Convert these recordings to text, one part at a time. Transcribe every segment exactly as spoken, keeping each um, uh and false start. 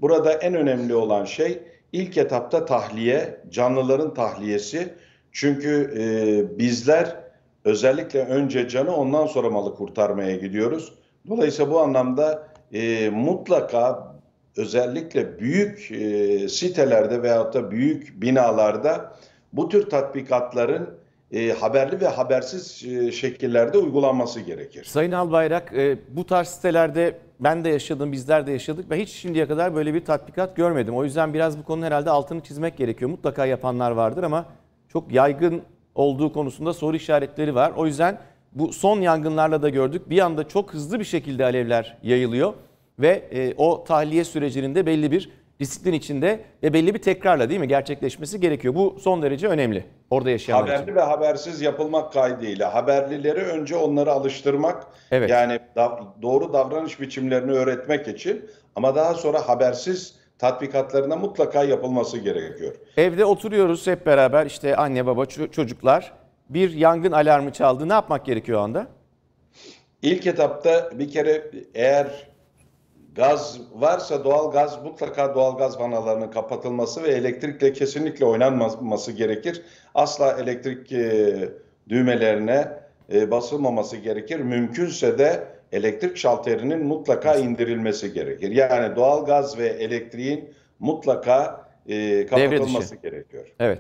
Burada en önemli olan şey ilk etapta tahliye, canlıların tahliyesi. Çünkü e, bizler özellikle önce canı ondan sonra malı kurtarmaya gidiyoruz. Dolayısıyla bu anlamda e, mutlaka özellikle büyük e, sitelerde veyahut da büyük binalarda bu tür tatbikatların e, haberli ve habersiz e, şekillerde uygulanması gerekir. Sayın Albayrak, e, bu tarz sitelerde ben de yaşadım, bizler de yaşadık ve hiç şimdiye kadar böyle bir tatbikat görmedim. O yüzden biraz bu konunun herhalde altını çizmek gerekiyor. Mutlaka yapanlar vardır ama çok yaygın olduğu konusunda soru işaretleri var. O yüzden bu son yangınlarla da gördük. Bir anda çok hızlı bir şekilde alevler yayılıyor ve e, o tahliye sürecinin de belli bir disiplin içinde ve belli bir tekrarla değil mi gerçekleşmesi gerekiyor. Bu son derece önemli orada yaşayanlar için. Haberli ve habersiz yapılmak kaydıyla haberlileri önce onları alıştırmak, Evet. yani da, doğru davranış biçimlerini öğretmek için, ama daha sonra habersiz tatbikatlarına mutlaka yapılması gerekiyor. Evde oturuyoruz hep beraber, işte anne baba çocuklar, bir yangın alarmı çaldı. Ne yapmak gerekiyor o anda? İlk etapta bir kere eğer gaz varsa doğal gaz, mutlaka doğal gaz vanalarının kapatılması ve elektrikle kesinlikle oynanmaması gerekir. Asla elektrik e, düğmelerine e, basılmaması gerekir. Mümkünse de elektrik şalterinin mutlaka indirilmesi gerekir. Yani doğal gaz ve elektriğin mutlaka e, kapatılması gerekiyor. Evet.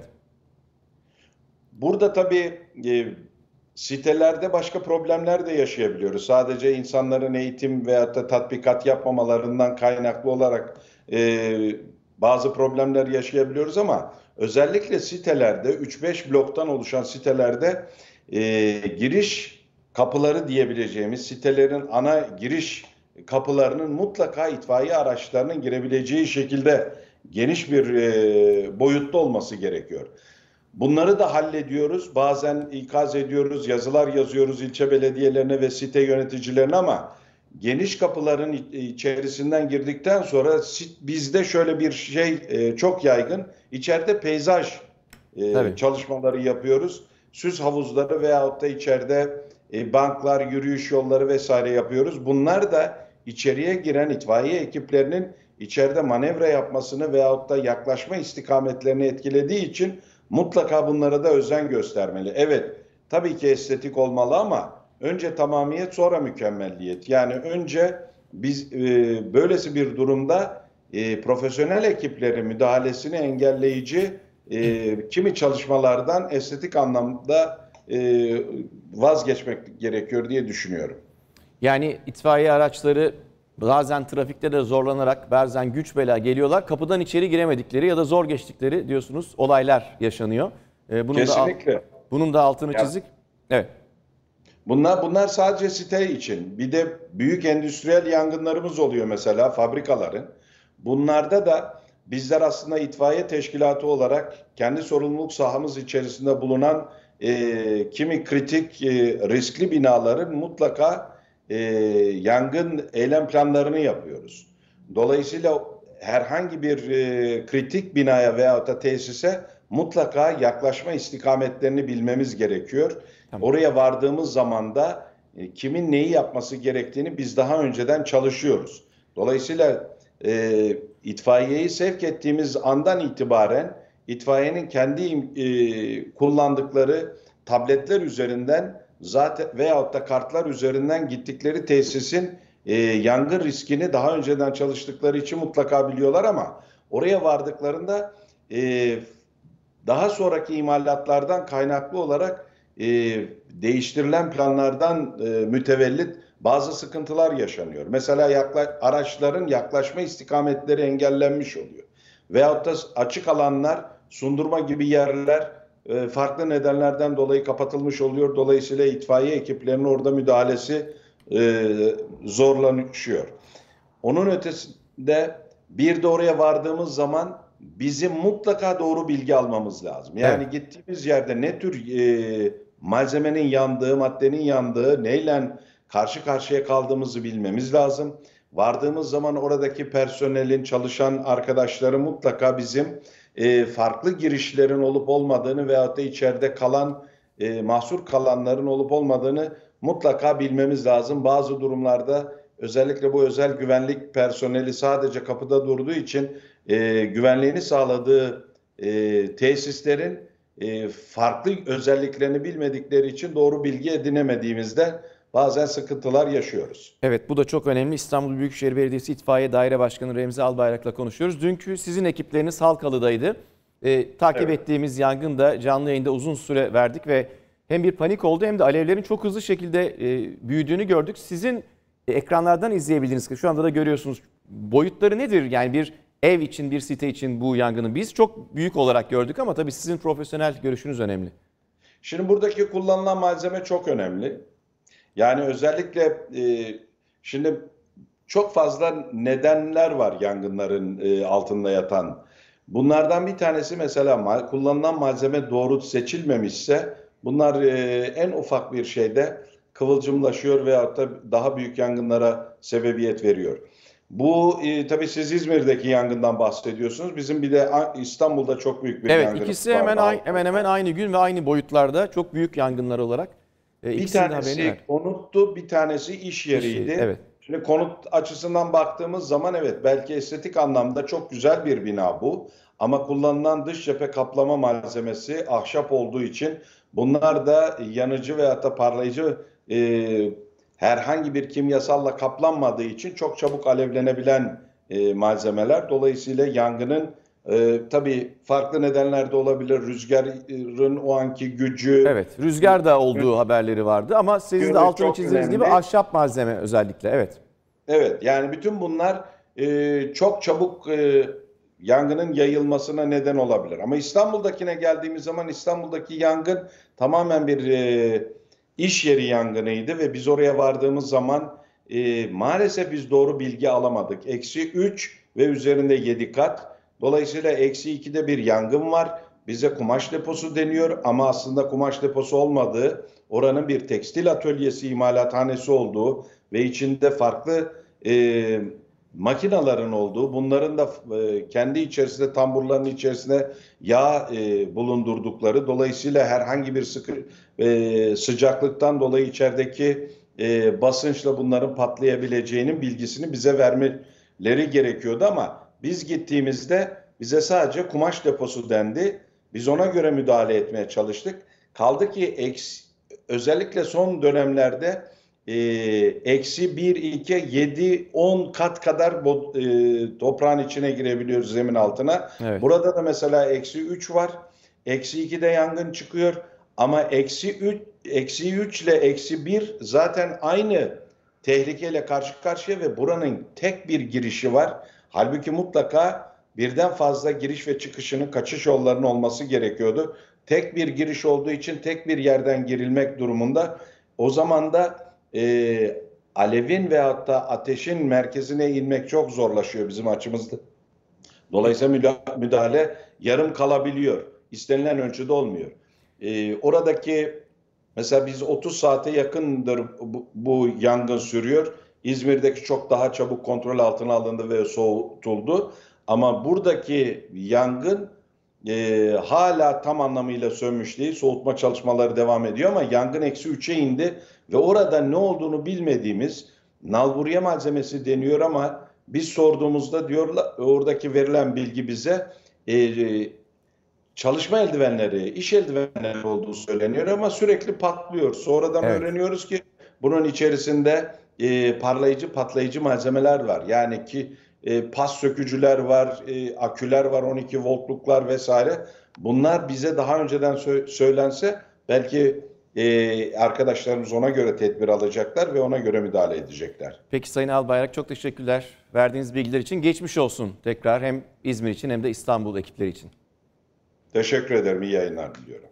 Burada tabii e, sitelerde başka problemler de yaşayabiliyoruz. Sadece insanların eğitim veyahut da tatbikat yapmamalarından kaynaklı olarak e, bazı problemler yaşayabiliyoruz ama özellikle sitelerde, üç beş bloktan oluşan sitelerde e, giriş kapıları diyebileceğimiz sitelerin ana giriş kapılarının mutlaka itfaiye araçlarının girebileceği şekilde geniş bir e, boyutta olması gerekiyor. Bunları da hallediyoruz. Bazen ikaz ediyoruz, yazılar yazıyoruz ilçe belediyelerine ve site yöneticilerine ama geniş kapıların içerisinden girdikten sonra bizde şöyle bir şey çok yaygın. İçeride peyzaj Tabii. çalışmaları yapıyoruz. Süs havuzları veyahut da içeride banklar, yürüyüş yolları vesaire yapıyoruz. Bunlar da içeriye giren itfaiye ekiplerinin içeride manevra yapmasını veyahut da yaklaşma istikametlerini etkilediği için mutlaka bunlara da özen göstermeli. Evet, tabii ki estetik olmalı ama önce tamamiyet sonra mükemmelliyet. Yani önce biz e, böylesi bir durumda e, profesyonel ekiplerin müdahalesini engelleyici e, kimi çalışmalardan estetik anlamda e, vazgeçmek gerekiyor diye düşünüyorum. Yani itfaiye araçları bazen trafikte de zorlanarak, bazen güç bela geliyorlar. Kapıdan içeri giremedikleri ya da zor geçtikleri diyorsunuz olaylar yaşanıyor. Ee, bunun Kesinlikle. Da, bunun da altını ya, çizik. Evet. Bunlar bunlar sadece site için. Bir de büyük endüstriyel yangınlarımız oluyor mesela fabrikaların. Bunlarda da bizler aslında itfaiye teşkilatı olarak kendi sorumluluk sahamız içerisinde bulunan e, kimi kritik e, riskli binaların mutlaka e, yangın eylem planlarını yapıyoruz. Dolayısıyla herhangi bir e, kritik binaya veyahut da tesise mutlaka yaklaşma istikametlerini bilmemiz gerekiyor. Tamam. Oraya vardığımız zaman da e, kimin neyi yapması gerektiğini biz daha önceden çalışıyoruz. Dolayısıyla e, itfaiyeyi sevk ettiğimiz andan itibaren itfaiyenin kendi e, kullandıkları tabletler üzerinden zaten veyahut da kartlar üzerinden gittikleri tesisin e, yangın riskini daha önceden çalıştıkları için mutlaka biliyorlar ama oraya vardıklarında e, daha sonraki imalatlardan kaynaklı olarak e, değiştirilen planlardan e, mütevellit bazı sıkıntılar yaşanıyor. Mesela yakla, araçların yaklaşma istikametleri engellenmiş oluyor. Veyahut da açık alanlar, sundurma gibi yerler e, farklı nedenlerden dolayı kapatılmış oluyor. Dolayısıyla itfaiye ekiplerinin orada müdahalesi e, zorlanıyor. Onun ötesinde bir de oraya vardığımız zaman bizim mutlaka doğru bilgi almamız lazım. Yani evet. Gittiğimiz yerde ne tür e, malzemenin yandığı, maddenin yandığı, neyle karşı karşıya kaldığımızı bilmemiz lazım. Vardığımız zaman oradaki personelin, çalışan arkadaşları mutlaka bizim e, farklı girişlerin olup olmadığını veyahut da içeride kalan, e, mahsur kalanların olup olmadığını mutlaka bilmemiz lazım. Bazı durumlarda özellikle bu özel güvenlik personeli sadece kapıda durduğu için e, güvenliğini sağladığı e, tesislerin e, farklı özelliklerini bilmedikleri için doğru bilgi edinemediğimizde bazen sıkıntılar yaşıyoruz. Evet, bu da çok önemli. İstanbul Büyükşehir Belediyesi İtfaiye Daire Başkanı Remzi Albayrak'la konuşuyoruz. Dünkü sizin ekipleriniz Halkalı'daydı. Ee, takip evet. ettiğimiz yangında canlı yayında uzun süre verdik ve hem bir panik oldu hem de alevlerin çok hızlı şekilde e, büyüdüğünü gördük. Sizin e, ekranlardan izleyebildiğiniz, şu anda da görüyorsunuz, boyutları nedir? Yani bir ev için, bir site için bu yangını biz çok büyük olarak gördük ama tabii sizin profesyonel görüşünüz önemli. Şimdi buradaki kullanılan malzeme çok önemli. Yani özellikle e, şimdi çok fazla nedenler var yangınların e, altında yatan. Bunlardan bir tanesi mesela mal, kullanılan malzeme doğru seçilmemişse bunlar e, en ufak bir şeyde kıvılcımlaşıyor veyahut da daha büyük yangınlara sebebiyet veriyor. Bu e, tabii siz İzmir'deki yangından bahsediyorsunuz. Bizim bir de İstanbul'da çok büyük bir evet, yangın var. Evet, ikisi hemen, aynı, hemen hemen aynı gün ve aynı boyutlarda çok büyük yangınlar olarak. E, bir tanesi konuttu, bir tanesi iş yeriydi. İş, evet. Şimdi konut açısından baktığımız zaman evet belki estetik anlamda çok güzel bir bina bu. Ama kullanılan dış cephe kaplama malzemesi ahşap olduğu için bunlar da yanıcı veyahut da parlayıcı e, herhangi bir kimyasalla kaplanmadığı için çok çabuk alevlenebilen e, malzemeler. Dolayısıyla yangının e, tabii farklı nedenler de olabilir. Rüzgarın o anki gücü. Evet, rüzgar da olduğu haberleri vardı ama sizin de altını çizdiğiniz gibi ahşap malzeme özellikle. Evet. Evet, yani bütün bunlar e, çok çabuk e, yangının yayılmasına neden olabilir. Ama İstanbul'dakine geldiğimiz zaman İstanbul'daki yangın tamamen bir e, iş yeri yangınıydı ve biz oraya vardığımız zaman e, maalesef biz doğru bilgi alamadık. Eksi üç ve üzerinde yedi kat. Dolayısıyla eksi ikide bir yangın var. Bize kumaş deposu deniyor ama aslında kumaş deposu olmadığı, oranın bir tekstil atölyesi, imalathanesi olduğu ve içinde farklı e, makinaların olduğu, bunların da e, kendi içerisinde tamburların içerisinde yağ e, bulundurdukları, dolayısıyla herhangi bir sıkı, e, sıcaklıktan dolayı içerideki e, basınçla bunların patlayabileceğinin bilgisini bize vermeleri gerekiyordu ama biz gittiğimizde bize sadece kumaş deposu dendi. Biz ona göre müdahale etmeye çalıştık. Kaldı ki eks, özellikle son dönemlerde e, eksi bir, iki, yedi, on kat kadar e, toprağın içine girebiliyoruz zemin altına. Evet. Burada da mesela eksi üç var. Eksi ikide yangın çıkıyor. Ama eksi üç, eksi üç ile eksi bir zaten aynı tehlikeyle karşı karşıya ve buranın tek bir girişi var. Halbuki mutlaka birden fazla giriş ve çıkışının, kaçış yollarının olması gerekiyordu. Tek bir giriş olduğu için tek bir yerden girilmek durumunda. O zaman da e, alevin veyahut da ateşin merkezine inmek çok zorlaşıyor bizim açımızda. Dolayısıyla müdahale yarım kalabiliyor. İstenilen ölçüde olmuyor. E, oradaki mesela biz otuz saate yakındır bu, bu yangın sürüyor. İzmir'deki çok daha çabuk kontrol altına alındı ve soğutuldu. Ama buradaki yangın e, hala tam anlamıyla sönmüş değil. Soğutma çalışmaları devam ediyor ama yangın eksi üçe indi ve orada ne olduğunu bilmediğimiz nalburiye malzemesi deniyor ama biz sorduğumuzda diyorlar, oradaki verilen bilgi bize e, çalışma eldivenleri, iş eldivenleri olduğu söyleniyor ama sürekli patlıyor. Sonradan evet. öğreniyoruz ki bunun içerisinde e, parlayıcı, patlayıcı malzemeler var. Yani ki e, pas sökücüler var, e, aküler var, on iki voltluklar vesaire. Bunlar bize daha önceden sö- söylense belki e, arkadaşlarımız ona göre tedbir alacaklar ve ona göre müdahale edecekler. Peki Sayın Albayrak, çok teşekkürler verdiğiniz bilgiler için. Geçmiş olsun tekrar hem İzmir için hem de İstanbul ekipleri için. Teşekkür ederim. İyi yayınlar diliyorum.